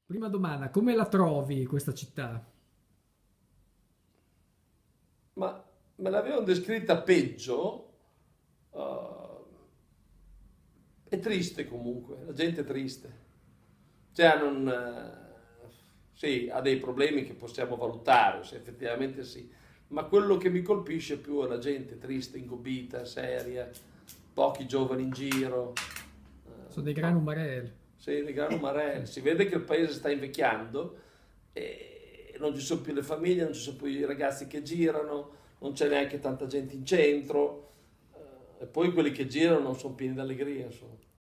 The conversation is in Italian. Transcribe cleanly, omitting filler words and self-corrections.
Prima domanda, come la trovi questa città? Ma me l'avevano descritta peggio, eh, è triste comunque, la gente è triste. Cioè, non, sì, ha dei problemi che possiamo valutare, se effettivamente sì, ma quello che mi colpisce più è la gente triste, ingobbita, seria, pochi giovani in giro. Sono dei gran umarell. Sì, le grano marelle. Si vede che il paese sta invecchiando e non ci sono più le famiglie, non ci sono più i ragazzi che girano, non c'è neanche tanta gente in centro. E poi quelli che girano non sono pieni d'allegria, insomma.